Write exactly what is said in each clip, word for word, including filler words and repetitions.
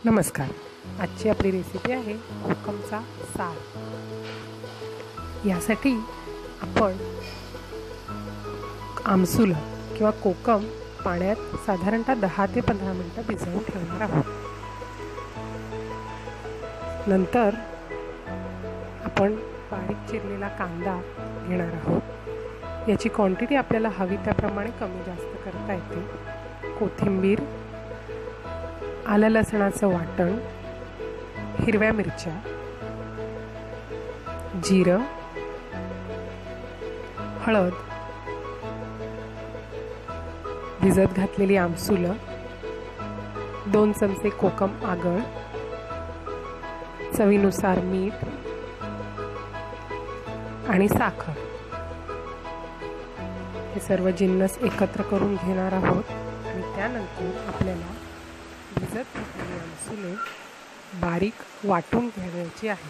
नमस्कार. आजची आपली रेसिपी आहे कोकमचा सार. यासाठी आपण आमसूल किंवा कोकम पाण्यात साधारणतः दहा ते पंधरा मिनिटं भिजवून ठेवणार आहोत. नंतर आपण बारीक चिरलेला कांदा घेणार आहोत. याची क्वांटिटी आपल्याला हवी त्याप्रमाणे कमी जास्त करता येते. कोथिंबीर, आलं लसणाचं वाटण, हिरव्या मिरच्या, जिरं, हळद, भिजत घातलेली आमसूलं, दोन चमचे कोकम आगळ, चवीनुसार मीठ आणि साखर हे सर्व जिन्नस एकत्र करून घेणार आहोत. आणि त्यानंतर आपल्याला भिजत घातलेली आमसूले बारीक वाटून घ्यायची आहे.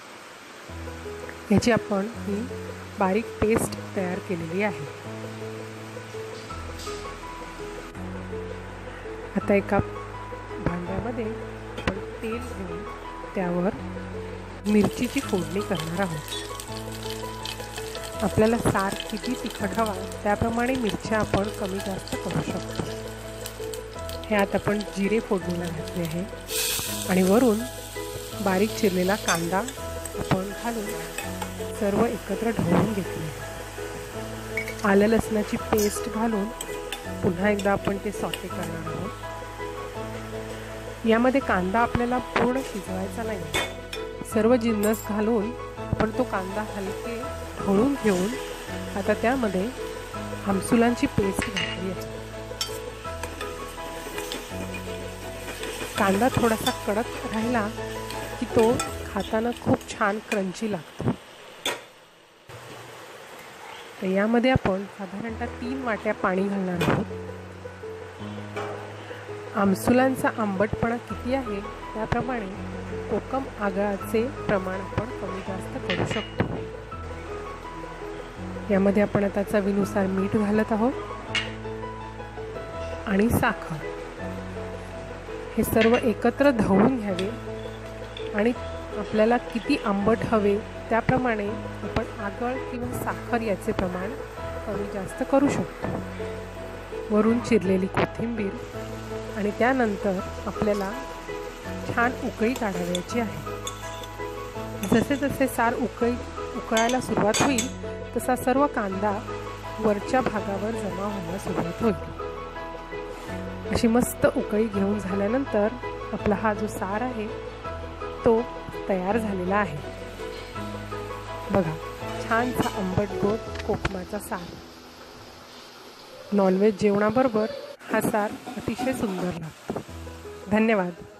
याची आपण ही बारीक पेस्ट तयार केलेली आहे. आता एका भांड्यामध्ये आपण तेल घेऊन त्यावर मिरचीची फोडणी करणार आहोत. आपल्याला सार किती तिखट हवा त्याप्रमाणे मिरच्या आपण कमी जास्त करू शकतो. हे आता आपण जिरे फोडणीला घातले आहे आणि वरून बारीक चिरलेला कांदा आपण घालून सर्व एकत्र ढवळून घेतले. आलं लसणाची पेस्ट घालून पुन्हा एकदा आपण ते सॉटे करणार आहोत. यामध्ये कांदा आपल्याला पूर्ण शिजवायचा नाही. सर्व जिन्नस घालून आपण तो कांदा हलके ढवळून घेऊन आता त्यामध्ये आमसुलांची पेस्ट घातली आहे. कांदा थोडासा कडक राहिला की तो खाताना खूप छान क्रंची लागतो. तर यामध्ये आपण साधारणतः तीन वाट्या पाणी घालणार आहोत. आमसुलांचा आंबटपणा किती आहे त्याप्रमाणे कोकम आगळाचे प्रमाण आपण कमी जास्त करू शकतो. यामध्ये आपण आता चवीनुसार मीठ घालत आहोत आणि साखर. हे सर्व एकत्र ढवळून घ्यावे आणि आपल्याला किती आंबट हवे त्याप्रमाणे आपण आगळ किंवा साखर याचे प्रमाण कमी जास्त करू शकतो. वरून चिरलेली कोथिंबीर आणि त्यानंतर आपल्याला छान उकळी काढावयाची आहे. जसे जसे सार उकळी उकळायला सुरुवात होईल तसा सर्व कांदा वरच्या भागावर जमा व्हायला सुरुवात होईल. अशी मस्त उकळी घेऊन झाल्यानंतर आपला हा जो सार आहे तो तयार झालेला आहे. बघा, छानसा आंबट गोड कोकमाचा सार. नॉनव्हेज जेवणाबरोबर हा सार अतिशय सुंदर लागतो. धन्यवाद.